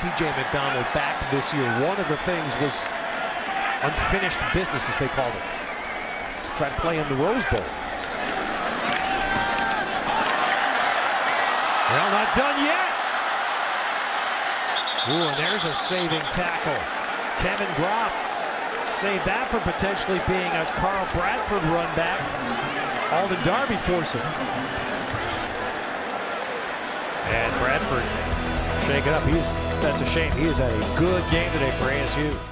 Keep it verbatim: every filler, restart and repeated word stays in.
T J McDonald back this year. One of the things was unfinished business, as they called it, to try to play in the Rose Bowl. Well, not done yet. Ooh, and there's a saving tackle. Kevin Groff saved that from potentially being a Carl Bradford run back. Alden Darby forcing. And Bradford shake it up. He's, that's a shame. He has had a good game today for A S U.